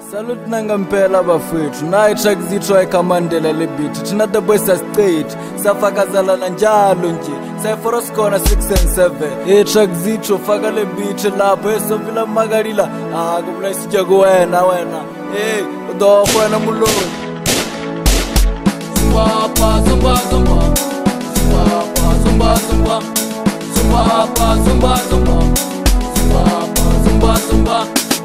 Salute nangampela bafethu naye Thackzitho ayikhamandela le beat thina the boys state safakazalana njalo nje sayforos khona 6 and 7 Thackzitho faka le beat lapho Sophie Lah Mmakadila kubula isija kuwena wena udo wena mulolo zumba zumba zumba zumba zumba zumba zumba zumba zumba zumba zumba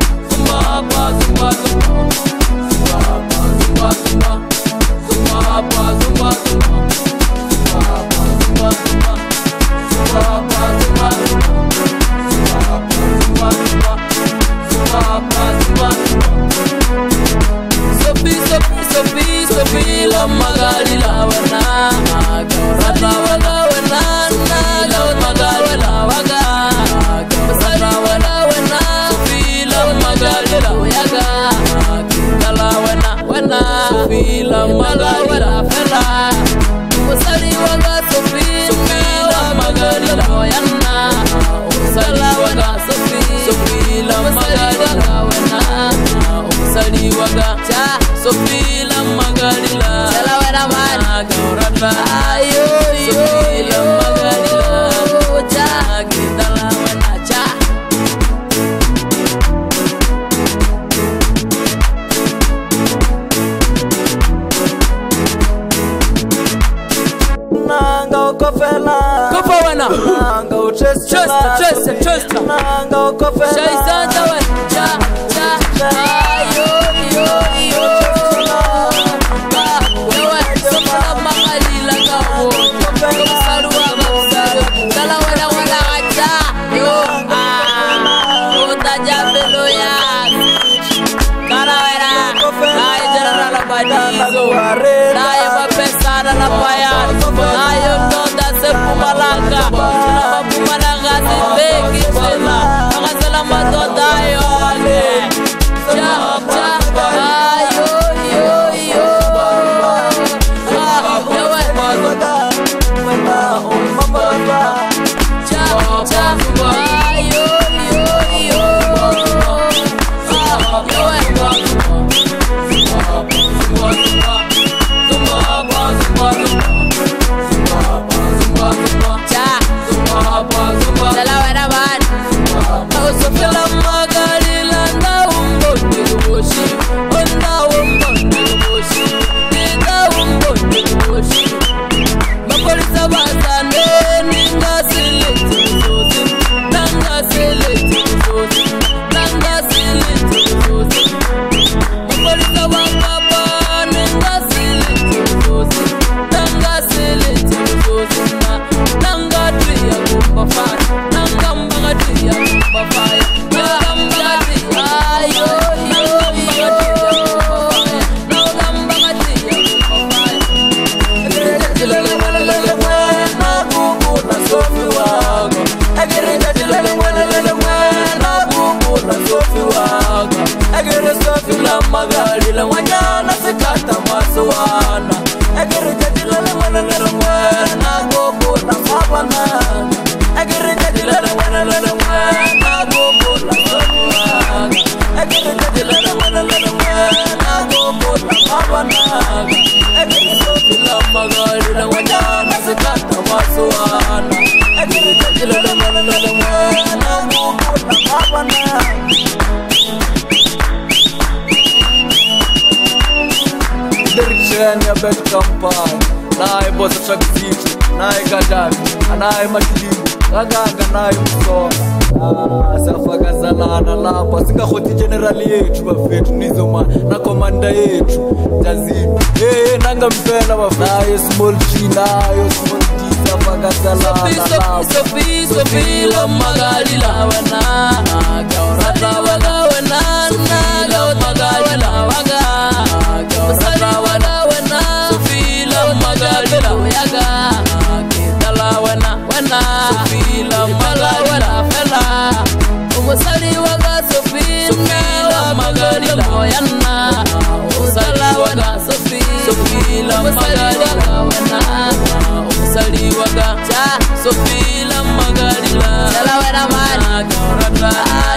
Sophie Lah Mmakadila wana rata wala wana na Mmakadila waga sara wala wana Sophie Lah Mmakadila yaga kala wana Sophie Lah Mmakadila fela usali waga Sophie Lah Mmakadila yana usali waga Sophie Lah Mmakadila wana usali waga cha Sophie Lah Mmakadila sala wena man gaurata ayo Sophie Lah Mmakadila cha kitala wena cha nanga ukofela kofa wena nanga uchest nanga ukofela shaisanta wena cha ayo Sophie Lah Mmakadila wanyana sekata masuana agirejadila le wana gogo na mabana agirejadila le wana gogo na mabana agirejadila le wana gogo na mabana Sophie Lah Mmakadila wanyana sekata masuana agirejadila le wana gogo na mabana ya best campaign naye Boss Thackzitho naye Gaddafi naye Matilibu aganga naye Msona safakazalana lapha singakhoti general yethu bafethu nizoma na commander yethu Thackzitho nangampela bafanayo small G nayo small D safakazalana lapha Sophie Lah Mmakadila wana gaurata waga wana na Mmakadila waga gaurata wana Sophie Lah Mmakadila yaga kitala wana Sophie Lah Mmakadila fela umusali waga Sophie Lah Mmakadila yana usala waga Sophie Lah Mmakadila wana umusali waga cha Sophie Lah Mmakadila sala wena man gaurata